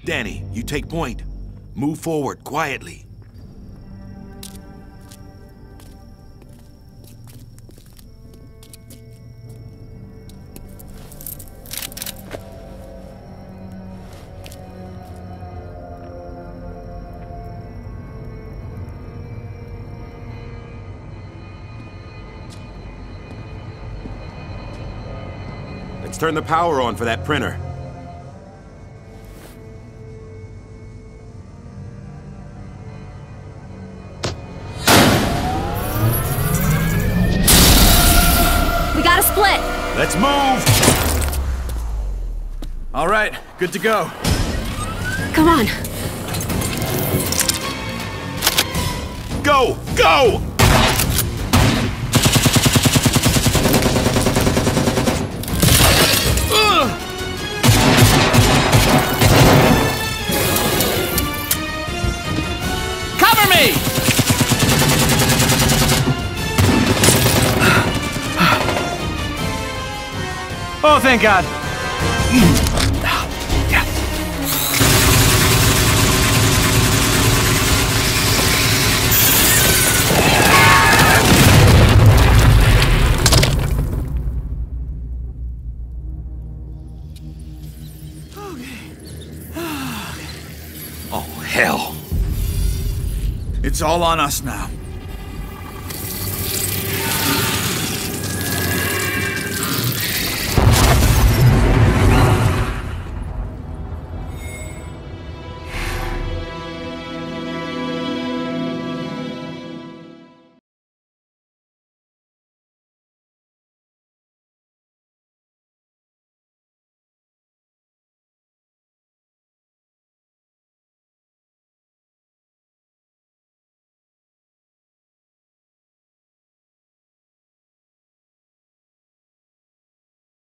Danny, you take point. Move forward, quietly. Let's turn the power on for that printer. We got a split! Let's move! All right, good to go. Come on. Go! Go! Cover me! Oh, thank God. Yeah. Oh, hell. It's all on us now.